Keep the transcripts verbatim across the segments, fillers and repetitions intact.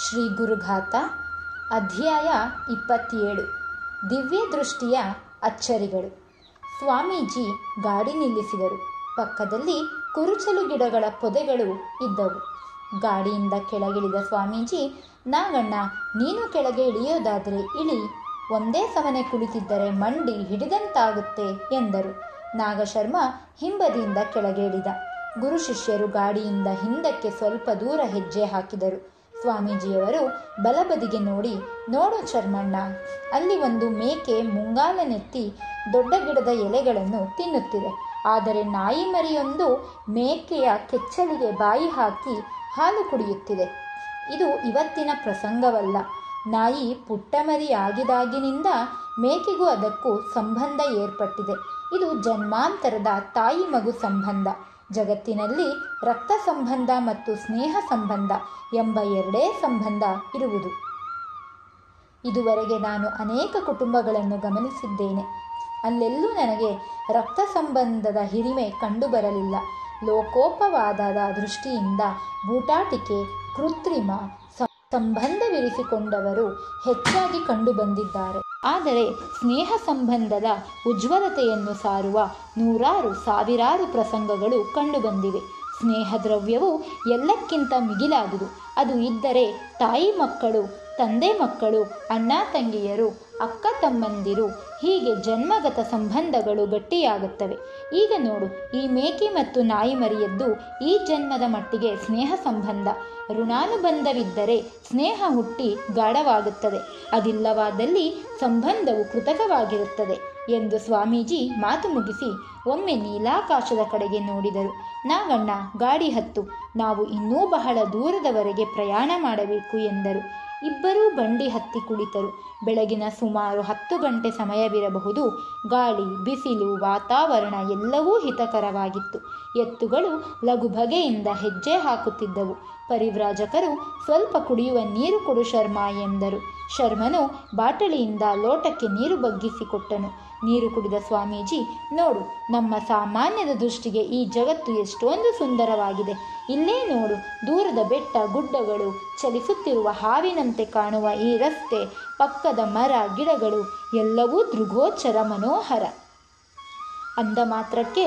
ಶ್ರೀ ಗುರುಗಾಥ ಅಧ್ಯಾಯ ಇಪ್ಪತ್ತೇಳು. ದಿವ್ಯ ದೃಷ್ಟಿಯ ಅಚ್ಚರಿಗಳು. ಸ್ವಾಮೀಜಿ ಗಾಡಿ ನಿಲ್ಲಿಸಿದರು. ಪಕ್ಕದಲ್ಲಿ ಕುರುಚಲು ಗಿಡಗಳ ಪೊದೆಗಳು ಇದ್ದವು. ಗಾಡಿಯಿಂದ ಕೆಳಗಿಳಿದ ಸ್ವಾಮೀಜಿ, ನಾಗಣ್ಣ, ನೀನು ಕೆಳಗೆ ಇಳಿಯೋದಾದರೆ ಇಳಿ, ಒಂದೇ ಸಮನೆ ಕುಳಿತಿದ್ದರೆ ಮಂಡಿ ಹಿಡಿದಂತಾಗುತ್ತೆ ಎಂದರು. ನಾಗಶರ್ಮ ಹಿಂಬದಿಯಿಂದ ಕೆಳಗೆ ಇಳಿದ. ಗುರು ಶಿಷ್ಯರು ಗಾಡಿಯಿಂದ ಹಿಂದಕ್ಕೆ ಸ್ವಲ್ಪ ದೂರ ಹೆಜ್ಜೆ ಹಾಕಿದರು. ಸ್ವಾಮೀಜಿಯವರು ಬಲಬದಿಗೆ ನೋಡಿ, ನೋಡು ಚರ್ಮಣ್ಣ, ಅಲ್ಲಿ ಒಂದು ಮೇಕೆ ಮುಂಗಾಲನೆತ್ತಿ ದೊಡ್ಡ ಗಿಡದ ಎಲೆಗಳನ್ನು ತಿನ್ನುತ್ತಿದೆ. ಆದರೆ ನಾಯಿ ಮರಿಯೊಂದು ಮೇಕೆಯ ಕೆಚ್ಚಲಿಗೆ ಬಾಯಿ ಹಾಕಿ ಹಾಲು ಕುಡಿಯುತ್ತಿದೆ. ಇದು ಇವತ್ತಿನ ಪ್ರಸಂಗವಲ್ಲ. ನಾಯಿ ಪುಟ್ಟ ಮರಿ ಆಗಿದಾಗಿನಿಂದ ಮೇಕೆಗೂ ಅದಕ್ಕೂ ಸಂಬಂಧ ಏರ್ಪಟ್ಟಿದೆ. ಇದು ಜನ್ಮಾಂತರದ ತಾಯಿ ಮಗು ಸಂಬಂಧ. ಜಗತ್ತಿನಲ್ಲಿ ರಕ್ತ ಸಂಬಂಧ ಮತ್ತು ಸ್ನೇಹ ಸಂಬಂಧ ಎಂಬ ಎರಡೇ ಸಂಬಂಧ ಇರುವುದು. ಇದುವರೆಗೆ ನಾನು ಅನೇಕ ಕುಟುಂಬಗಳನ್ನು ಗಮನಿಸಿದ್ದೇನೆ. ಅಲ್ಲೆಲ್ಲೂ ನನಗೆ ರಕ್ತ ಸಂಬಂಧದ ಹಿರಿಮೆ ಕಂಡುಬರಲಿಲ್ಲ. ಲೋಕೋಪವಾದದ ದೃಷ್ಟಿಯಿಂದ ಬೂಟಾಟಿಕೆ, ಕೃತ್ರಿಮ ಸಂಬಂಧವಿರಿಸಿಕೊಂಡವರು ಹೆಚ್ಚಾಗಿ ಕಂಡುಬಂದಿದ್ದಾರೆ. ಆದರೆ ಸ್ನೇಹ ಸಂಬಂಧದ ಉಜ್ವಲತೆಯನ್ನು ಸಾರುವ ನೂರಾರು ಸಾವಿರಾರು ಪ್ರಸಂಗಗಳು ಕಂಡುಬಂದಿವೆ. ಸ್ನೇಹ ದ್ರವ್ಯವು ಎಲ್ಲಕ್ಕಿಂತ ಮಿಗಿಲಾದುದು. ಅದು ಇದ್ದರೆ ತಾಯಿ ಮಕ್ಕಳು, ತಂದೆ ಮಕ್ಕಳು, ಅಣ್ಣ ತಂಗಿಯರು, ಅಕ್ಕ ತಮ್ಮಂದಿರು, ಹೀಗೆ ಜನ್ಮಗತ ಸಂಬಂಧಗಳು ಗಟ್ಟಿಯಾಗುತ್ತವೆ. ಈಗ ನೋಡು, ಈ ಮೇಕೆ ಮತ್ತು ನಾಯಿ ಮರಿಯದ್ದು ಈ ಜನ್ಮದ ಮಟ್ಟಿಗೆ ಸ್ನೇಹ ಸಂಬಂಧ. ಋಣಾನುಬಂಧವಿದ್ದರೆ ಸ್ನೇಹ ಹುಟ್ಟಿ ಗಾಢವಾಗುತ್ತದೆ, ಅದಿಲ್ಲವಾದಲ್ಲಿ ಸಂಬಂಧವು ಕೃತಕವಾಗಿರುತ್ತದೆ ಎಂದು ಸ್ವಾಮೀಜಿ ಮಾತು ಮುಗಿಸಿ ಒಮ್ಮೆ ನೀಲಾಕಾಶದ ಕಡೆಗೆ ನೋಡಿದರು. ನಾಗಣ್ಣ, ಗಾಡಿ ಹತ್ತು, ನಾವು ಇನ್ನೂ ಬಹಳ ದೂರದವರೆಗೆ ಪ್ರಯಾಣ ಮಾಡಬೇಕು ಎಂದರು. ಇಬ್ಬರೂ ಬಂಡಿ ಹತ್ತಿ ಕುಳಿತರು. ಬೆಳಗಿನ ಸುಮಾರು ಹತ್ತು ಗಂಟೆ ಸಮಯವಿರಬಹುದು. ಗಾಳಿ, ಬಿಸಿಲು, ವಾತಾವರಣ ಎಲ್ಲವೂ ಹಿತಕರವಾಗಿತ್ತು. ಎತ್ತುಗಳು ಲಘು ಬಗೆಯಿಂದ ಹೆಜ್ಜೆ ಹಾಕುತ್ತಿದ್ದವು. ಪರಿವ್ರಾಜಕರು, ಸ್ವಲ್ಪ ಕುಡಿಯುವ ನೀರು ಕೊಡು ಶರ್ಮ ಎಂದರು. ಶರ್ಮನು ಬಾಟಲಿಯಿಂದ ಲೋಟಕ್ಕೆ ನೀರು ಬಗ್ಗಿಸಿಕೊಟ್ಟನು. ನೀರು ಕುಡಿದ ಸ್ವಾಮೀಜಿ, ನೋಡು, ನಮ್ಮ ಸಾಮಾನ್ಯದ ದೃಷ್ಟಿಗೆ ಈ ಜಗತ್ತು ಎಷ್ಟೊಂದು ಸುಂದರವಾಗಿದೆ. ಇಲ್ಲೇ ನೋಡು, ದೂರದ ಬೆಟ್ಟ ಗುಡ್ಡಗಳು, ಚಲಿಸುತ್ತಿರುವ ಹಾವಿನಂತೆ ಕಾಣುವ ಈ ರಸ್ತೆ, ಪಕ್ಕದ ಮರ ಗಿಡಗಳು ಎಲ್ಲವೂ ದೃಗೋಚರ ಮನೋಹರ. ಅಂದ ಮಾತ್ರಕ್ಕೆ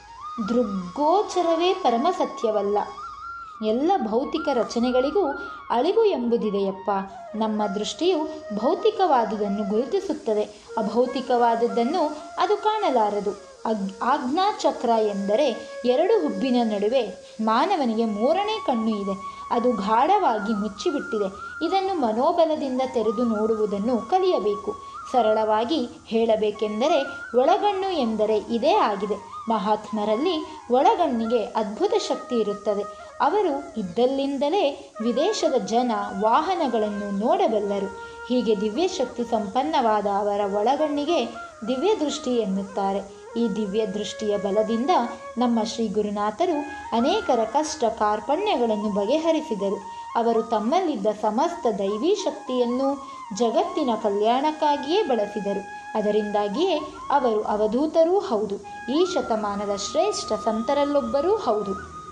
ದೃಗ್ಗೋಚರವೇ ಪರಮ ಸತ್ಯವಲ್ಲ. ಎಲ್ಲ ಭೌತಿಕ ರಚನೆಗಳಿಗೂ ಅಳಿವು ಎಂಬುದಿದೆಯಪ್ಪ. ನಮ್ಮ ದೃಷ್ಟಿಯು ಭೌತಿಕವಾದುದನ್ನು ಗುರುತಿಸುತ್ತದೆ, ಅಭೌತಿಕವಾದದ್ದನ್ನು ಅದು ಕಾಣಲಾರದು. ಅಗ್ ಆಜ್ಞಾಚಕ್ರ ಎಂದರೆ ಎರಡು ಹುಬ್ಬಿನ ನಡುವೆ ಮಾನವನಿಗೆ ಮೂರನೇ ಕಣ್ಣು ಇದೆ. ಅದು ಗಾಢವಾಗಿ ಮುಚ್ಚಿಬಿಟ್ಟಿದೆ. ಇದನ್ನು ಮನೋಬಲದಿಂದ ತೆರೆದು ನೋಡುವುದನ್ನು ಕಲಿಯಬೇಕು. ಸರಳವಾಗಿ ಹೇಳಬೇಕೆಂದರೆ ಒಳಗಣ್ಣು ಎಂದರೆ ಇದೇ ಆಗಿದೆ. ಮಹಾತ್ಮರಲ್ಲಿ ಒಳಗಣ್ಣಿಗೆ ಅದ್ಭುತ ಶಕ್ತಿ ಇರುತ್ತದೆ. ಅವರು ಇದ್ದಲ್ಲಿಂದಲೇ ವಿದೇಶದ ಜನ, ವಾಹನಗಳನ್ನು ನೋಡಬಲ್ಲರು. ಹೀಗೆ ದಿವ್ಯಶಕ್ತಿ ಸಂಪನ್ನವಾದ ಅವರ ಒಳಗಣ್ಣಿಗೆ ದಿವ್ಯ ದೃಷ್ಟಿ ಎನ್ನುತ್ತಾರೆ. ಈ ದಿವ್ಯ ದೃಷ್ಟಿಯ ಬಲದಿಂದ ನಮ್ಮ ಶ್ರೀ ಗುರುನಾಥರು ಅನೇಕರ ಕಷ್ಟ ಕಾರ್ಪಣ್ಯಗಳನ್ನು ಬಗೆಹರಿಸಿದರು. ಅವರು ತಮ್ಮಲ್ಲಿದ್ದ ಸಮಸ್ತ ದೈವೀ ಶಕ್ತಿಯನ್ನು ಜಗತ್ತಿನ ಕಲ್ಯಾಣಕ್ಕಾಗಿಯೇ ಬಳಸಿದರು. ಅದರಿಂದಾಗಿಯೇ ಅವರು ಅವಧೂತರೂ ಹೌದು, ಈ ಶತಮಾನದ ಶ್ರೇಷ್ಠ ಸಂತರಲ್ಲೊಬ್ಬರೂ ಹೌದು.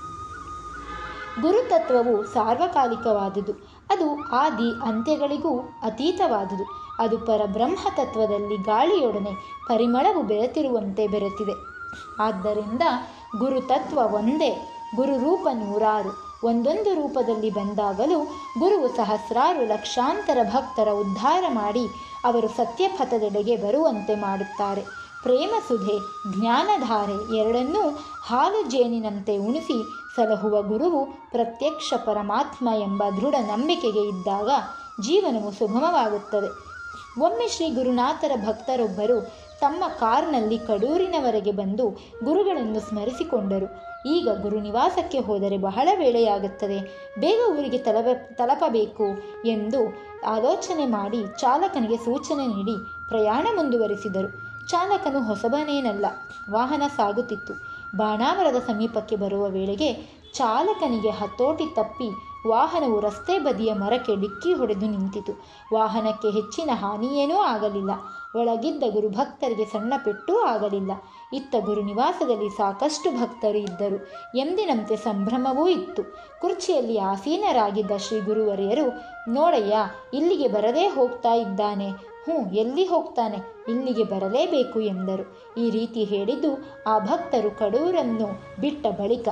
ಗುರುತತ್ವವು ಸಾರ್ವಕಾಲಿಕವಾದುದು. ಅದು ಆದಿ ಅಂತ್ಯಗಳಿಗೂ ಅತೀತವಾದುದು. ಅದು ಪರಬ್ರಹ್ಮ ತತ್ವದಲ್ಲಿ ಗಾಳಿಯೊಡನೆ ಪರಿಮಳವು ಬೆರೆತಿರುವಂತೆ ಬೆರೆತಿದೆ. ಆದ್ದರಿಂದ ಗುರುತತ್ವ ಒಂದೇ, ಗುರುರೂಪ ನೂರಾರು. ಒಂದೊಂದು ರೂಪದಲ್ಲಿ ಬಂದಾಗಲೂ ಗುರುವು ಸಹಸ್ರಾರು ಲಕ್ಷಾಂತರ ಭಕ್ತರ ಉದ್ಧಾರ ಮಾಡಿ ಅವರು ಸತ್ಯಪಥದೆಡೆಗೆ ಬರುವಂತೆ ಮಾಡುತ್ತಾರೆ. ಪ್ರೇಮಸುಧೆ, ಜ್ಞಾನಧಾರೆ ಎರಡನ್ನೂ ಹಾಲು ಜೇನಿನಂತೆ ಉಣಿಸಿ ಸಲಹುವ ಗುರುವು ಪ್ರತ್ಯಕ್ಷ ಪರಮಾತ್ಮ ಎಂಬ ದೃಢ ನಂಬಿಕೆಗೆ ಇದ್ದಾಗ ಜೀವನವು ಸುಗಮವಾಗುತ್ತದೆ. ಒಮ್ಮೆ ಶ್ರೀ ಗುರುನಾಥರ ಭಕ್ತರೊಬ್ಬರು ತಮ್ಮ ಕಾರ್ನಲ್ಲಿ ಕಡೂರಿನವರೆಗೆ ಬಂದು ಗುರುಗಳನ್ನು ಸ್ಮರಿಸಿಕೊಂಡರು. ಈಗ ಗುರುನಿವಾಸಕ್ಕೆ ಹೋದರೆ ಬಹಳ ವೇಳೆಯಾಗುತ್ತದೆ, ಬೇಗ ಊರಿಗೆ ತಲಪ ತಲಪಬೇಕು ಎಂದು ಆಲೋಚನೆ ಮಾಡಿ ಚಾಲಕನಿಗೆ ಸೂಚನೆ ನೀಡಿ ಪ್ರಯಾಣ ಮುಂದುವರಿಸಿದರು. ಚಾಲಕನು ಹೊಸಬನೇನಲ್ಲ. ವಾಹನ ಸಾಗುತ್ತಿತ್ತು. ಬಾಣಾವರದ ಸಮೀಪಕ್ಕೆ ಬರುವ ವೇಳೆಗೆ ಚಾಲಕನಿಗೆ ಹತೋಟಿ ತಪ್ಪಿ ವಾಹನವು ರಸ್ತೆ ಬದಿಯ ಮರಕ್ಕೆ ಡಿಕ್ಕಿ ಹೊಡೆದು ನಿಂತಿತು. ವಾಹನಕ್ಕೆ ಹೆಚ್ಚಿನ ಹಾನಿಯೇನೂ ಆಗಲಿಲ್ಲ. ಒಳಗಿದ್ದ ಗುರುಭಕ್ತರಿಗೆ ಸಣ್ಣ ಪೆಟ್ಟೂ ಆಗಲಿಲ್ಲ. ಇತ್ತ ಗುರುನಿವಾಸದಲ್ಲಿ ಸಾಕಷ್ಟು ಭಕ್ತರು ಇದ್ದರು. ಎಂದಿನಂತೆ ಸಂಭ್ರಮವೂ ಇತ್ತು. ಕುರ್ಚಿಯಲ್ಲಿ ಆಸೀನರಾಗಿದ್ದ ಶ್ರೀ ಗುರುವರಿಯರು, ನೋಡಯ್ಯ, ಇಲ್ಲಿಗೆ ಬರದೇ ಹೋಗ್ತಾ ಇದ್ದಾನೆ. ಹ್ಞೂ, ಎಲ್ಲಿ ಹೋಗ್ತಾನೆ? ಇಲ್ಲಿಗೆ ಬರಲೇಬೇಕು ಎಂದರು. ಈ ರೀತಿ ಹೇಳಿದ್ದು ಆ ಭಕ್ತರು ಕಡೂರನ್ನು ಬಿಟ್ಟ ಬಳಿಕ.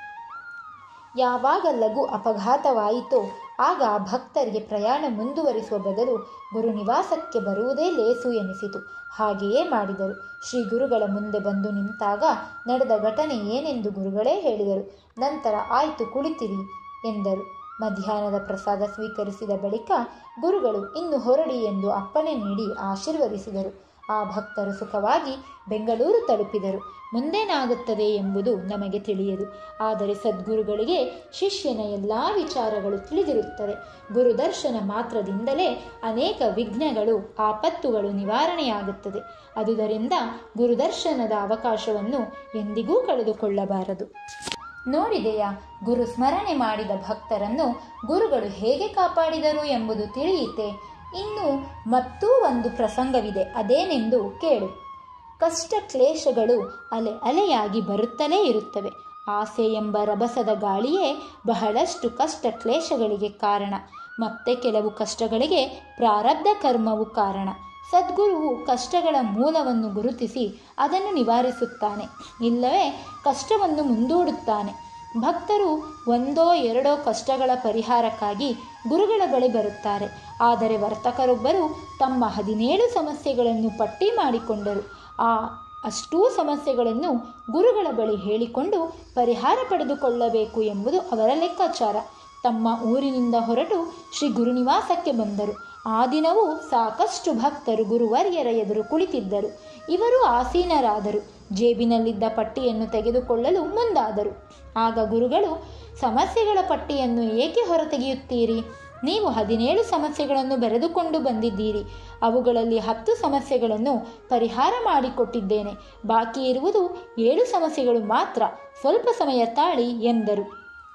ಯಾವಾಗ ಲಘು ಅಪಘಾತವಾಯಿತೋ ಆಗ ಆ ಭಕ್ತರಿಗೆ ಪ್ರಯಾಣ ಮುಂದುವರಿಸುವ ಬದಲು ಗುರುನಿವಾಸಕ್ಕೆ ಬರುವುದೇ ಲೇಸು ಎನಿಸಿತು. ಹಾಗೆಯೇ ಮಾಡಿದರು. ಶ್ರೀ ಗುರುಗಳ ಮುಂದೆ ಬಂದು ನಿಂತಾಗ ನಡೆದ ಘಟನೆ ಏನೆಂದು ಗುರುಗಳೇ ಹೇಳಿದರು. ನಂತರ ಆಯ್ತು, ಕುಳಿತಿರಿ ಎಂದರು. ಮಧ್ಯಾಹ್ನದ ಪ್ರಸಾದ ಸ್ವೀಕರಿಸಿದ ಬಳಿಕ ಗುರುಗಳು ಇನ್ನು ಹೊರಡಿ ಎಂದು ಅಪ್ಪಣೆ ನೀಡಿ ಆಶೀರ್ವದಿಸಿದರು. ಆ ಭಕ್ತರು ಸುಖವಾಗಿ ಬೆಂಗಳೂರು ತಲುಪಿದರು. ಮುಂದೇನಾಗುತ್ತದೆ ಎಂಬುದು ನಮಗೆ ತಿಳಿಯದು. ಆದರೆ ಸದ್ಗುರುಗಳಿಗೆ ಶಿಷ್ಯನ ಎಲ್ಲ ವಿಚಾರಗಳು ತಿಳಿದಿರುತ್ತವೆ. ಗುರುದರ್ಶನ ಮಾತ್ರದಿಂದಲೇ ಅನೇಕ ವಿಘ್ನಗಳು, ಆಪತ್ತುಗಳು ನಿವಾರಣೆಯಾಗುತ್ತದೆ. ಅದುದರಿಂದ ಗುರುದರ್ಶನದ ಅವಕಾಶವನ್ನು ಎಂದಿಗೂ ಕಳೆದುಕೊಳ್ಳಬಾರದು. ನೋಡಿದೆಯಾ, ಗುರು ಸ್ಮರಣೆ ಮಾಡಿದ ಭಕ್ತರನ್ನು ಗುರುಗಳು ಹೇಗೆ ಕಾಪಾಡಿದರು ಎಂಬುದು ತಿಳಿಯಿತೆ. ಇನ್ನು ಮತ್ತೂ ಒಂದು ಪ್ರಸಂಗವಿದೆ, ಅದೇನೆಂದು ಕೇಳು. ಕಷ್ಟ ಕ್ಲೇಶಗಳು ಅಲೆ ಅಲೆಯಾಗಿ ಬರುತ್ತಲೇ ಇರುತ್ತವೆ. ಆಸೆ ಎಂಬ ರಭಸದ ಗಾಳಿಯೇ ಬಹಳಷ್ಟು ಕಷ್ಟ ಕ್ಲೇಶಗಳಿಗೆ ಕಾರಣ. ಮತ್ತೆ ಕೆಲವು ಕಷ್ಟಗಳಿಗೆ ಪ್ರಾರಬ್ಧ ಕರ್ಮವು ಕಾರಣ. ಸದ್ಗುರುವು ಕಷ್ಟಗಳ ಮೂಲವನ್ನು ಗುರುತಿಸಿ ಅದನ್ನು ನಿವಾರಿಸುತ್ತಾನೆ, ಇಲ್ಲವೇ ಕಷ್ಟವನ್ನು ಮುಂದೂಡುತ್ತಾನೆ. ಭಕ್ತರು ಒಂದೋ ಎರಡೋ ಕಷ್ಟಗಳ ಪರಿಹಾರಕ್ಕಾಗಿ ಗುರುಗಳ ಬಳಿ ಬರುತ್ತಾರೆ. ಆದರೆ ವರ್ತಕರೊಬ್ಬರು ತಮ್ಮ ಹದಿನೇಳು ಸಮಸ್ಯೆಗಳನ್ನು ಪಟ್ಟಿ ಮಾಡಿಕೊಂಡರು. ಆ ಅಷ್ಟೂ ಸಮಸ್ಯೆಗಳನ್ನು ಗುರುಗಳ ಬಳಿ ಹೇಳಿಕೊಂಡು ಪರಿಹಾರ ಪಡೆದುಕೊಳ್ಳಬೇಕು ಎಂಬುದು ಅವರ ಲೆಕ್ಕಾಚಾರ. ತಮ್ಮ ಊರಿನಿಂದ ಹೊರಟು ಶ್ರೀ ಗುರುನಿವಾಸಕ್ಕೆ ಬಂದರು. ಆ ದಿನವೂ ಸಾಕಷ್ಟು ಭಕ್ತರು ಗುರುವರ್ಯರ ಎದುರು ಕುಳಿತಿದ್ದರು. ಇವರು ಆಸೀನರಾದರು. ಜೇಬಿನಲ್ಲಿದ್ದ ಪಟ್ಟಿಯನ್ನು ತೆಗೆದುಕೊಳ್ಳಲು ಮುಂದಾದರು. ಆಗ ಗುರುಗಳು, ಸಮಸ್ಯೆಗಳ ಪಟ್ಟಿಯನ್ನು ಏಕೆ ಹೊರತೆಗೆಯುತ್ತೀರಿ? ನೀವು ಹದಿನೇಳು ಸಮಸ್ಯೆಗಳನ್ನು ಬರೆದುಕೊಂಡು ಬಂದಿದ್ದೀರಿ. ಅವುಗಳಲ್ಲಿ ಹತ್ತು ಸಮಸ್ಯೆಗಳನ್ನು ಪರಿಹಾರ ಮಾಡಿಕೊಟ್ಟಿದ್ದೇನೆ. ಬಾಕಿ ಇರುವುದು ಏಳು ಸಮಸ್ಯೆಗಳು ಮಾತ್ರ. ಸ್ವಲ್ಪ ಸಮಯ ತಾಳಿ ಎಂದರು.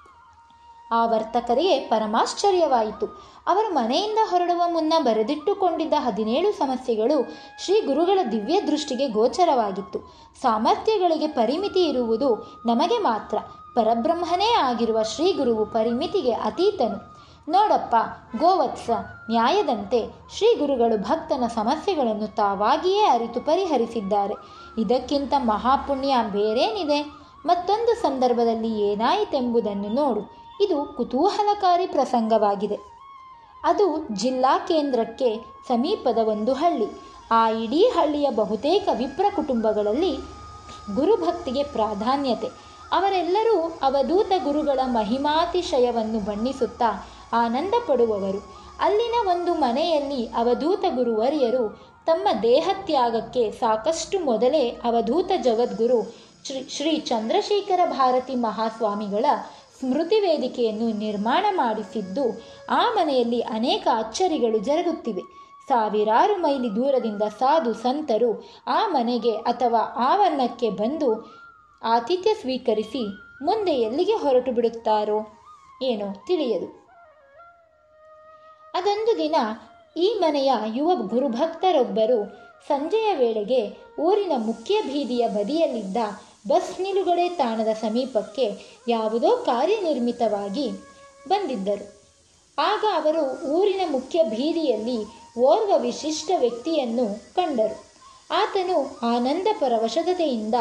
ಆ ವರ್ತಕರಿಗೆ ಪರಮಾಶ್ಚರ್ಯವಾಯಿತು. ಅವರು ಮನೆಯಿಂದ ಹೊರಡುವ ಮುನ್ನ ಬರೆದಿಟ್ಟುಕೊಂಡಿದ್ದ ಹದಿನೇಳು ಸಮಸ್ಯೆಗಳು ಶ್ರೀ ಗುರುಗಳ ದಿವ್ಯ ದೃಷ್ಟಿಗೆ ಗೋಚರವಾಗಿತ್ತು. ಸಾಮರ್ಥ್ಯಗಳಿಗೆ ಪರಿಮಿತಿ ಇರುವುದು ನಮಗೆ ಮಾತ್ರ. ಪರಬ್ರಹ್ಮನೇ ಆಗಿರುವ ಶ್ರೀ ಗುರುವು ಪರಿಮಿತಿಗೆ ಅತೀತನು. ನೋಡಪ್ಪ ಗೋವತ್ಸ, ನ್ಯಾಯದಂತೆ ಶ್ರೀ ಗುರುಗಳು ಭಕ್ತನ ಸಮಸ್ಯೆಗಳನ್ನು ತಾವಾಗಿಯೇ ಅರಿತು ಪರಿಹರಿಸಿದ್ದಾರೆ. ಇದಕ್ಕಿಂತ ಮಹಾಪುಣ್ಯ ಬೇರೇನಿದೆ? ಮತ್ತೊಂದು ಸಂದರ್ಭದಲ್ಲಿ ಏನಾಯಿತೆಂಬುದನ್ನು ನೋಡು. ಇದು ಕುತೂಹಲಕಾರಿ ಪ್ರಸಂಗವಾಗಿದೆ. ಅದು ಜಿಲ್ಲಾ ಕೇಂದ್ರಕ್ಕೆ ಸಮೀಪದ ಒಂದು ಹಳ್ಳಿ. ಆ ಇಡೀ ಹಳ್ಳಿಯ ಬಹುತೇಕ ವಿಪ್ರ ಕುಟುಂಬಗಳಲ್ಲಿ ಗುರುಭಕ್ತಿಗೆ ಪ್ರಾಧಾನ್ಯತೆ. ಅವರೆಲ್ಲರೂ ಅವಧೂತ ಗುರುಗಳ ಮಹಿಮಾತಿಶಯವನ್ನು ಬಣ್ಣಿಸುತ್ತಾ ಆನಂದ ಪಡುವವರು. ಅಲ್ಲಿನ ಒಂದು ಮನೆಯಲ್ಲಿ ಅವಧೂತ ಗುರುವರಿಯರು ತಮ್ಮ ದೇಹತ್ಯಾಗಕ್ಕೆ ಸಾಕಷ್ಟು ಮೊದಲೇ ಅವಧೂತ ಜಗದ್ಗುರು ಶ್ರೀ ಶ್ರೀ ಚಂದ್ರಶೇಖರ ಭಾರತಿ ಮಹಾಸ್ವಾಮಿಗಳ ಸ್ಮೃತಿ ವೇದಿಕೆಯನ್ನು ನಿರ್ಮಾಣ ಮಾಡಿಸಿದ್ದು ಆ ಮನೆಯಲ್ಲಿ ಅನೇಕ ಅಚ್ಚರಿಗಳು ಜರುಗುತ್ತಿವೆ. ಸಾವಿರಾರು ಮೈಲಿ ದೂರದಿಂದ ಸಾಧು ಸಂತರು ಆ ಮನೆಗೆ ಅಥವಾ ಆವರಣಕ್ಕೆ ಬಂದು ಆತಿಥ್ಯ ಸ್ವೀಕರಿಸಿ ಮುಂದೆ ಎಲ್ಲಿಗೆ ಹೊರಟು ಬಿಡುತ್ತಾರೋ ಏನೋ ತಿಳಿಯದು. ಅದೊಂದು ದಿನ ಈ ಮನೆಯ ಯುವ ಗುರುಭಕ್ತರೊಬ್ಬರು ಸಂಜೆಯ ವೇಳೆಗೆ ಊರಿನ ಮುಖ್ಯ ಬೀದಿಯ ಬದಿಯಲ್ಲಿದ್ದ ಬಸ್ ನಿಲುಗಡೆ ತಾಣದ ಸಮೀಪಕ್ಕೆ ಯಾವುದೋ ಕಾರ್ಯನಿರ್ಮಿತವಾಗಿ ಬಂದಿದ್ದರು. ಆಗ ಅವರು ಊರಿನ ಮುಖ್ಯ ಬೀದಿಯಲ್ಲಿ ಓರ್ವ ವಿಶಿಷ್ಟ ವ್ಯಕ್ತಿಯನ್ನು ಕಂಡರು. ಆತನು ಆನಂದ ಪರವಶತೆಯಿಂದ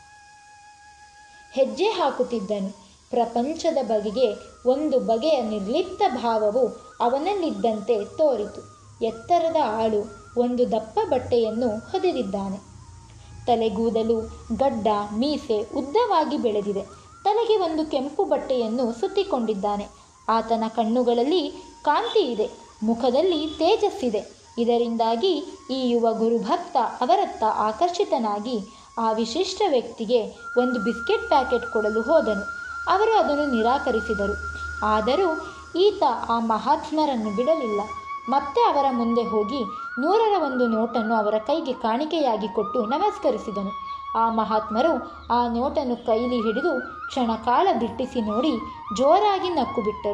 ಹೆಜ್ಜೆ ಹಾಕುತ್ತಿದ್ದನು. ಪ್ರಪಂಚದ ಬಗೆಗೆ ಒಂದು ಬಗೆಯ ನಿರ್ಲಿಪ್ತ ಭಾವವು ಅವನಲ್ಲಿದ್ದಂತೆ ತೋರಿತು. ಎತ್ತರದ ಆಳು, ಒಂದು ದಪ್ಪ ಬಟ್ಟೆಯನ್ನು ಹೊದೆದಿದ್ದಾನೆ. ತಲೆಗೂದಲು, ಗಡ್ಡ, ಮೀಸೆ ಉದ್ದವಾಗಿ ಬೆಳೆದಿದೆ. ತಲೆಗೆ ಒಂದು ಕೆಂಪು ಬಟ್ಟೆಯನ್ನು ಸುತ್ತಿಕೊಂಡಿದ್ದಾನೆ. ಆತನ ಕಣ್ಣುಗಳಲ್ಲಿ ಕಾಂತಿ ಇದೆ, ಮುಖದಲ್ಲಿ ತೇಜಸ್ಸಿದೆ. ಇದರಿಂದಾಗಿ ಈ ಯುವ ಗುರುಭಕ್ತ ಅವರತ್ತ ಆಕರ್ಷಿತನಾಗಿ ಆ ವಿಶಿಷ್ಟ ವ್ಯಕ್ತಿಗೆ ಒಂದು ಬಿಸ್ಕೆಟ್ ಪ್ಯಾಕೆಟ್ ಕೊಡಲು ಹೋದನು. ಅವರು ಅದನ್ನು ನಿರಾಕರಿಸಿದರು. ಆದರೂ ಈತ ಆ ಮಹಾತ್ಮರನ್ನು ಬಿಡಲಿಲ್ಲ. ಮತ್ತೆ ಅವರ ಮುಂದೆ ಹೋಗಿ ನೂರರ ಒಂದು ನೋಟನ್ನು ಅವರ ಕೈಗೆ ಕಾಣಿಕೆಯಾಗಿ ಕೊಟ್ಟು ನಮಸ್ಕರಿಸಿದನು. ಆ ಮಹಾತ್ಮರು ಆ ನೋಟನ್ನು ಕೈಲಿ ಹಿಡಿದು ಕ್ಷಣಕಾಲ ದಿಟ್ಟಿಸಿ ನೋಡಿ ಜೋರಾಗಿ ನಕ್ಕು ಬಿಟ್ಟರು.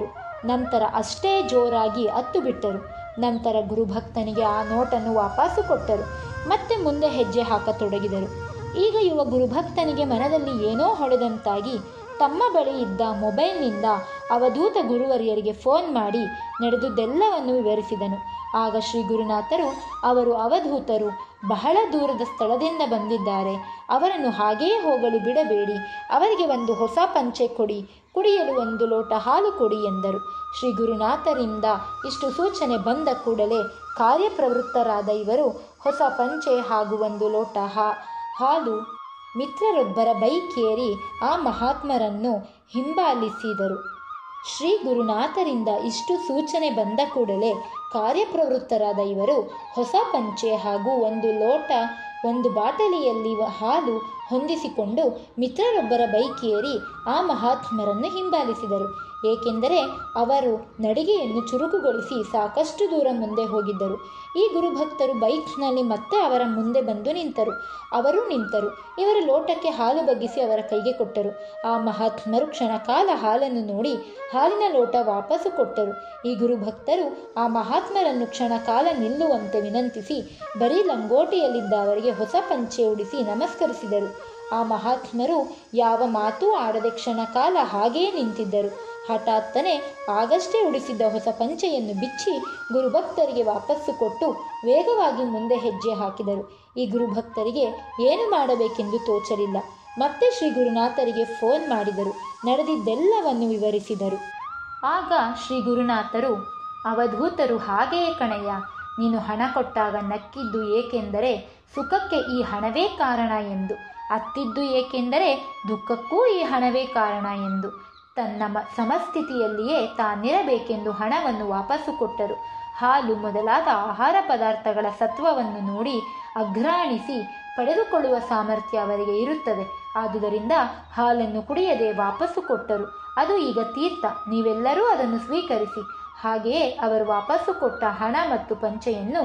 ನಂತರ ಅಷ್ಟೇ ಜೋರಾಗಿ ಹತ್ತು ಬಿಟ್ಟರು. ನಂತರ ಗುರುಭಕ್ತನಿಗೆ ಆ ನೋಟನ್ನು ವಾಪಸ್ಸು ಕೊಟ್ಟರು. ಮತ್ತೆ ಮುಂದೆ ಹೆಜ್ಜೆ ಹಾಕತೊಡಗಿದರು. ಈಗ ಯುವ ಗುರುಭಕ್ತನಿಗೆ ಮನದಲ್ಲಿ ಏನೋ ಹೊಳೆದಂತಾಗಿ ತಮ್ಮ ಬಳಿ ಇದ್ದ ಮೊಬೈಲ್ನಿಂದ ಅವಧೂತ ಗುರುವರಿಯರಿಗೆ ಫೋನ್ ಮಾಡಿ ನಡೆದುದೆಲ್ಲವನ್ನು ವಿವರಿಸಿದನು. ಆಗ ಶ್ರೀ ಗುರುನಾಥರು, ಅವರು ಅವಧೂತರು ಬಹಳ ದೂರದ ಸ್ಥಳದಿಂದ ಬಂದಿದ್ದಾರೆ, ಅವರನ್ನು ಹಾಗೆಯೇ ಹೋಗಲು ಬಿಡಬೇಡಿ, ಅವರಿಗೆ ಒಂದು ಹೊಸ ಪಂಚೆ ಕೊಡಿ, ಕುಡಿಯಲು ಒಂದು ಲೋಟ ಹಾಲು ಕೊಡಿ ಎಂದರು. ಶ್ರೀ ಗುರುನಾಥರಿಂದ ಇಷ್ಟು ಸೂಚನೆ ಬಂದ ಕೂಡಲೇ ಕಾರ್ಯಪ್ರವೃತ್ತರಾದ ಇವರು ಹೊಸ ಪಂಚೆ ಹಾಗೂ ಒಂದು ಲೋಟ ಹಾ ಹಾಲು ಮಿತ್ರರೊಬ್ಬರ ಬೈಕೇರಿ ಆ ಮಹಾತ್ಮರನ್ನು ಹಿಂಬಾಲಿಸಿದರು. ಶ್ರೀ ಗುರುನಾಥರಿಂದ ಇಷ್ಟು ಸೂಚನೆ ಬಂದ ಕೂಡಲೇ ಕಾರ್ಯಪ್ರವೃತ್ತರಾದ ಇವರು ಹೊಸ ಪಂಚೆ ಹಾಗೂ ಒಂದು ಲೋಟ ಒಂದು ಬಾಟಲಿಯಲ್ಲಿ ಹಾಲು ಹೊಂದಿಸಿಕೊಂಡು ಮಿತ್ರರೊಬ್ಬರ ಬೈಕೇರಿ ಆ ಮಹಾತ್ಮರನ್ನು ಹಿಂಬಾಲಿಸಿದರು. ಏಕೆಂದರೆ ಅವರು ನಡಿಗೆಯನ್ನು ಚುರುಕುಗೊಳಿಸಿ ಸಾಕಷ್ಟು ದೂರ ಮುಂದೆ ಹೋಗಿದ್ದರು. ಈ ಗುರುಭಕ್ತರು ಬೈಕ್ನಲ್ಲಿ ಮತ್ತೆ ಅವರ ಮುಂದೆ ಬಂದು ನಿಂತರು. ಅವರೂ ನಿಂತರು. ಇವರ ಲೋಟಕ್ಕೆ ಹಾಲು ಬಗ್ಗಿಸಿ ಅವರ ಕೈಗೆ ಕೊಟ್ಟರು. ಆ ಮಹಾತ್ಮರು ಕ್ಷಣಕಾಲ ಹಾಲನ್ನು ನೋಡಿ ಹಾಲಿನ ಲೋಟ ವಾಪಸ್ಸು ಕೊಟ್ಟರು. ಈ ಗುರುಭಕ್ತರು ಆ ಮಹಾತ್ಮರನ್ನು ಕ್ಷಣಕಾಲ ನಿಲ್ಲುವಂತೆ ವಿನಂತಿಸಿ ಬರೀ ಲಂಗೋಟಿಯಲ್ಲಿದ್ದ ಅವರಿಗೆ ಹೊಸ ಪಂಚೆ ಉಡಿಸಿ ನಮಸ್ಕರಿಸಿದರು. ಆ ಮಹಾತ್ಮರು ಯಾವ ಮಾತೂ ಆಡದೆ ಕ್ಷಣಕಾಲ ಹಾಗೆಯೇ ನಿಂತಿದ್ದರು. ಹಠಾತ್ತನೆ ಆಗಷ್ಟೇ ಉಡಿಸಿದ್ದ ಹೊಸ ಪಂಚೆಯನ್ನು ಬಿಚ್ಚಿ ಗುರುಭಕ್ತರಿಗೆ ವಾಪಸ್ಸು ಕೊಟ್ಟು ವೇಗವಾಗಿ ಮುಂದೆ ಹೆಜ್ಜೆ ಹಾಕಿದರು. ಈ ಗುರುಭಕ್ತರಿಗೆ ಏನು ಮಾಡಬೇಕೆಂದು ತೋಚಲಿಲ್ಲ. ಮತ್ತೆ ಶ್ರೀ ಗುರುನಾಥರಿಗೆ ಫೋನ್ ಮಾಡಿದರು. ನಡೆದಿದ್ದೆಲ್ಲವನ್ನು ವಿವರಿಸಿದರು. ಆಗ ಶ್ರೀ ಗುರುನಾಥರು, ಅವಧೂತರು ಹಾಗೆಯೇ ಕಣಯ್ಯ, ನೀನು ಹಣ ಕೊಟ್ಟಾಗ ನಕ್ಕಿದ್ದು ಏಕೆಂದರೆ ಸುಖಕ್ಕೆ ಈ ಹಣವೇ ಕಾರಣ ಎಂದು, ಅತ್ತಿದ್ದು ಏಕೆಂದರೆ ದುಃಖಕ್ಕೂ ಈ ಹಣವೇ ಕಾರಣ ಎಂದು, ತನ್ನ ಮ ಸಮಸ್ಥಿತಿಯಲ್ಲಿಯೇ ತಾನಿರಬೇಕೆಂದು ಹಣವನ್ನು ವಾಪಸ್ಸು ಕೊಟ್ಟರು. ಹಾಲು ಮೊದಲಾದ ಆಹಾರ ಪದಾರ್ಥಗಳ ಸತ್ವವನ್ನು ನೋಡಿ ಅಘ್ರಾಣಿಸಿ ಪಡೆದುಕೊಳ್ಳುವ ಸಾಮರ್ಥ್ಯ ಅವರಿಗೆ ಇರುತ್ತದೆ. ಆದುದರಿಂದ ಹಾಲನ್ನು ಕುಡಿಯದೆ ವಾಪಸ್ಸು ಕೊಟ್ಟರು. ಅದು ಈಗ ತೀರ್ಥ, ನೀವೆಲ್ಲರೂ ಅದನ್ನು ಸ್ವೀಕರಿಸಿ. ಹಾಗೆಯೇ ಅವರು ವಾಪಸ್ಸು ಕೊಟ್ಟ ಹಣ ಮತ್ತು ಪಂಚೆಯನ್ನು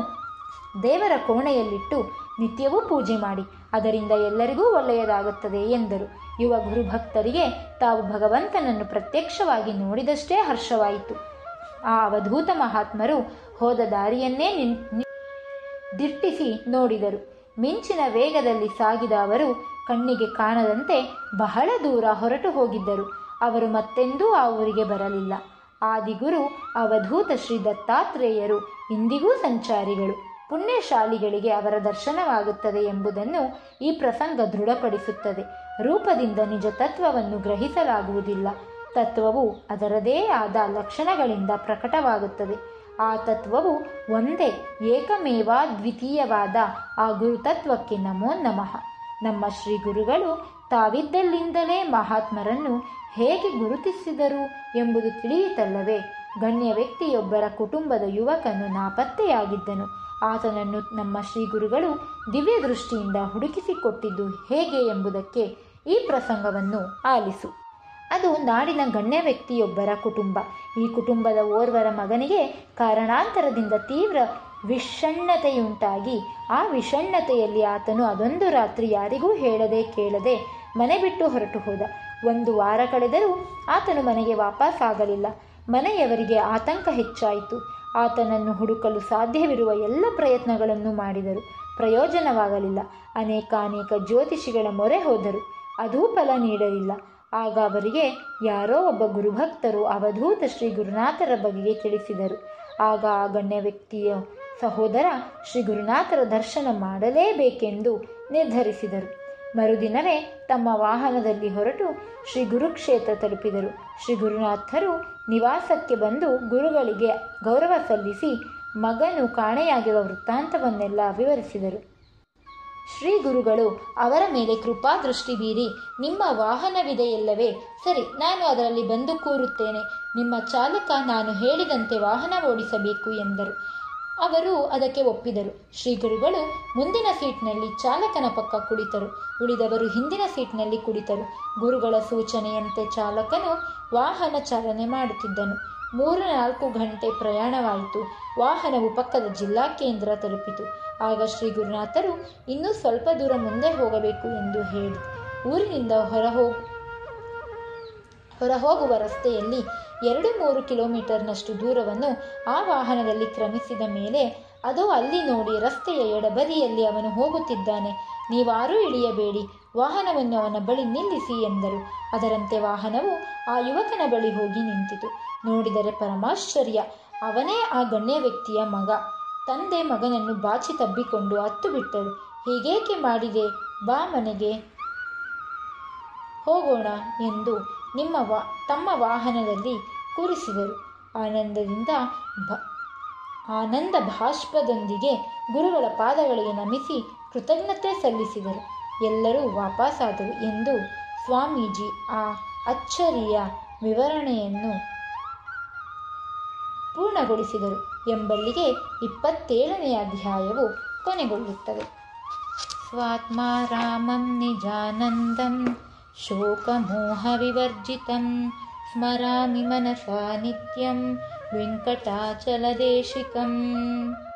ದೇವರ ಕೋಣೆಯಲ್ಲಿಟ್ಟು ನಿತ್ಯವೂ ಪೂಜೆ ಮಾಡಿ, ಅದರಿಂದ ಎಲ್ಲರಿಗೂ ಒಳ್ಳೆಯದಾಗುತ್ತದೆ ಎಂದರು. ಯುವ ಗುರುಭಕ್ತರಿಗೆ ತಾವು ಭಗವಂತನನ್ನು ಪ್ರತ್ಯಕ್ಷವಾಗಿ ನೋಡಿದಷ್ಟೇ ಹರ್ಷವಾಯಿತು. ಆ ಅವಧೂತ ಮಹಾತ್ಮರು ಹೋದ ದಾರಿಯನ್ನೇ ನಿನ್ ದಿಟ್ಟಿಸಿ ನೋಡಿದರು. ಮಿಂಚಿನ ವೇಗದಲ್ಲಿ ಸಾಗಿದ ಅವರು ಕಣ್ಣಿಗೆ ಕಾಣದಂತೆ ಬಹಳ ದೂರ ಹೊರಟು ಹೋಗಿದ್ದರು. ಅವರು ಮತ್ತೆಂದೂ ಆ ಊರಿಗೆ ಬರಲಿಲ್ಲ. ಆದಿಗುರು ಅವಧೂತ ಶ್ರೀ ದತ್ತಾತ್ರೇಯರು ಇಂದಿಗೂ ಸಂಚಾರಿಗಳು. ಪುಣ್ಯಶಾಲಿಗಳಿಗೆ ಅವರ ದರ್ಶನವಾಗುತ್ತದೆ ಎಂಬುದನ್ನು ಈ ಪ್ರಸಂಗ ದೃಢಪಡಿಸುತ್ತದೆ. ರೂಪದಿಂದ ನಿಜ ತತ್ವವನ್ನು ಗ್ರಹಿಸಲಾಗುವುದಿಲ್ಲ. ತತ್ವವು ಅದರದೇ ಆದ ಲಕ್ಷಣಗಳಿಂದ ಪ್ರಕಟವಾಗುತ್ತದೆ. ಆ ತತ್ವವು ಒಂದೇ, ಏಕಮೇವಾದ್ವಿತೀಯವಾದ ಆ ಗುರುತತ್ವಕ್ಕೆ ನಮೋ ನಮಃ. ನಮ್ಮ ಶ್ರೀ ಗುರುಗಳು ತಾವಿದ್ದಲ್ಲಿಂದಲೇ ಮಹಾತ್ಮರನ್ನು ಹೇಗೆ ಗುರುತಿಸಿದರು ಎಂಬುದು ತಿಳಿಯಿತಲ್ಲವೇ. ಗಣ್ಯ ವ್ಯಕ್ತಿಯೊಬ್ಬರ ಕುಟುಂಬದ ಯುವಕನು ನಾಪತ್ತೆಯಾಗಿದ್ದನು. ಆತನನ್ನು ನಮ್ಮ ಶ್ರೀ ಗುರುಗಳು ದಿವ್ಯ ದೃಷ್ಟಿಯಿಂದ ಹುಡುಕಿಸಿಕೊಟ್ಟಿದ್ದು ಹೇಗೆ ಎಂಬುದಕ್ಕೆ ಈ ಪ್ರಸಂಗವನ್ನು ಆಲಿಸು. ಅದು ನಾಡಿನ ಗಣ್ಯ ವ್ಯಕ್ತಿಯೊಬ್ಬರ ಕುಟುಂಬ. ಈ ಕುಟುಂಬದ ಓರ್ವರ ಮಗನಿಗೆ ಕಾರಣಾಂತರದಿಂದ ತೀವ್ರ ವಿಷಣ್ಣತೆಯುಂಟಾಗಿ ಆ ವಿಷಣ್ಣತೆಯಲ್ಲಿ ಆತನು ಅದೊಂದು ರಾತ್ರಿ ಯಾರಿಗೂ ಹೇಳದೆ ಕೇಳದೆ ಮನೆ ಬಿಟ್ಟು ಹೊರಟು ಹೋದ. ಒಂದು ವಾರ ಕಳೆದರೂ ಆತನು ಮನೆಗೆ ವಾಪಸ್ ಆಗಲಿಲ್ಲ. ಮನೆಯವರಿಗೆ ಆತಂಕ ಹೆಚ್ಚಾಯಿತು. ಆತನನ್ನು ಹುಡುಕಲು ಸಾಧ್ಯವಿರುವ ಎಲ್ಲ ಪ್ರಯತ್ನಗಳನ್ನು ಮಾಡಿದರು. ಪ್ರಯೋಜನವಾಗಲಿಲ್ಲ. ಅನೇಕ ಅನೇಕ ಜ್ಯೋತಿಷಿಗಳ ಮೊರೆ ಹೋದರು. ಅದೂ ಫಲ ನೀಡಲಿಲ್ಲ. ಆಗ ಅವರಿಗೆ ಯಾರೋ ಒಬ್ಬ ಗುರುಭಕ್ತರು ಅವಧೂತ ಶ್ರೀ ಗುರುನಾಥರ ಬಗೆಗೆ ತಿಳಿಸಿದರು. ಆಗ ಆ ಗಣ್ಯ ವ್ಯಕ್ತಿಯ ಸಹೋದರ ಶ್ರೀ ಗುರುನಾಥರ ದರ್ಶನ ಮಾಡಲೇಬೇಕೆಂದು ನಿರ್ಧರಿಸಿದರು. ಮರುದಿನವೇ ತಮ್ಮ ವಾಹನದಲ್ಲಿ ಹೊರಟು ಶ್ರೀ ಗುರುಕ್ಷೇತ್ರ ತಲುಪಿದರು. ಶ್ರೀ ಗುರುನಾಥರು ನಿವಾಸಕ್ಕೆ ಬಂದು ಗುರುಗಳಿಗೆ ಗೌರವ ಸಲ್ಲಿಸಿ ಮಗನು ಕಾಣೆಯಾಗಿರುವ ವೃತ್ತಾಂತವನ್ನೆಲ್ಲ ವಿವರಿಸಿದರು. ಶ್ರೀ ಗುರುಗಳು ಅವರ ಮೇಲೆ ಕೃಪಾ ದೃಷ್ಟಿ ಬೀರಿ, ನಿಮ್ಮ ವಾಹನವಿದೆಯಲ್ಲವೇ? ಸರಿ, ನಾನು ಅದರಲ್ಲಿ ಬಂದು ಕೂರುತ್ತೇನೆ. ನಿಮ್ಮ ಚಾಲಕ ನಾನು ಹೇಳಿದಂತೆ ವಾಹನ ಓಡಿಸಬೇಕು ಎಂದರು. ಅವರು ಅದಕ್ಕೆ ಒಪ್ಪಿದರು. ಶ್ರೀ ಗುರುಗಳು ಮುಂದಿನ ಸೀಟ್ನಲ್ಲಿ ಚಾಲಕನ ಪಕ್ಕ ಕುಳಿತರು. ಉಳಿದವರು ಹಿಂದಿನ ಸೀಟ್ನಲ್ಲಿ ಕುಳಿತರು. ಗುರುಗಳ ಸೂಚನೆಯಂತೆ ಚಾಲಕನು ವಾಹನ ಚಾಲನೆ ಮಾಡುತ್ತಿದ್ದನು. ಮೂರು ನಾಲ್ಕು ಗಂಟೆ ಪ್ರಯಾಣವಾಯಿತು. ವಾಹನವು ಪಕ್ಕದ ಜಿಲ್ಲಾ ಕೇಂದ್ರ ತಲುಪಿತು. ಆಗ ಶ್ರೀ ಗುರುನಾಥರು ಇನ್ನೂ ಸ್ವಲ್ಪ ದೂರ ಮುಂದೆ ಹೋಗಬೇಕು ಎಂದು ಹೇಳಿ ಊರಿನಿಂದ ಹೊರ ಹೋಗ ಹೊರಹೋಗುವ ರಸ್ತೆಯಲ್ಲಿ ಎರಡು ಮೂರು ಕಿಲೋಮೀಟರ್ನಷ್ಟು ದೂರವನ್ನು ಆ ವಾಹನದಲ್ಲಿ ಕ್ರಮಿಸಿದ ಮೇಲೆ ಅದೋ ಅಲ್ಲಿ ನೋಡಿ, ರಸ್ತೆಯ ಎಡಬದಿಯಲ್ಲಿ ಅವನು ಹೋಗುತ್ತಿದ್ದಾನೆ, ನೀವಾರೂ ಇಳಿಯಬೇಡಿ, ವಾಹನವನ್ನು ಅವನ ಬಳಿ ನಿಲ್ಲಿಸಿ ಎಂದರು. ಅದರಂತೆ ವಾಹನವು ಆ ಯುವಕನ ಬಳಿ ಹೋಗಿ ನಿಂತಿತು. ನೋಡಿದರೆ ಪರಮಾಶ್ಚರ್ಯ, ಅವನೇ ಆ ಗಣ್ಯ ವ್ಯಕ್ತಿಯ ಮಗ. ತಂದೆ ಮಗನನ್ನು ಬಾಚಿ ತಬ್ಬಿಕೊಂಡು ಹತ್ತು ಬಿಟ್ಟರು. ಹೀಗೇಕೆ ಮಾಡಿದೆ, ಬಾ ಮನೆಗೆ ಹೋಗೋಣ ಎಂದು ನಿಮ್ಮ ವಾ ತಮ್ಮ ವಾಹನದಲ್ಲಿ ಕೂರಿಸಿದರು. ಆನಂದದಿಂದ ಬ ಆನಂದ ಭಾಷ್ಪದೊಂದಿಗೆ ಗುರುಗಳ ಪಾದಗಳಿಗೆ ನಮಿಸಿ ಕೃತಜ್ಞತೆ ಸಲ್ಲಿಸಿದರು. ಎಲ್ಲರೂ ವಾಪಸ್ಸಾದರು ಎಂದು ಸ್ವಾಮೀಜಿ ಆ ಅಚ್ಚರಿಯ ವಿವರಣೆಯನ್ನು ಪೂರ್ಣಗೊಳಿಸಿದರು ಎಂಬಲ್ಲಿಗೆ ಇಪ್ಪತ್ತೇಳನೆಯ ಅಧ್ಯಾಯವು ಕೊನೆಗೊಳ್ಳುತ್ತದೆ. ಸ್ವಾತ್ಮ ರಾಮಂ ನಿಜಾನಂದಂ ಶೋಕಮೋಹ ವಿವರ್ಜಿತಂ ಸ್ಮರಾಮಿ ಮನಸಾ ನಿತ್ಯಂ ವೆಂಕಟಾಚಲದೇಶಿಕಂ.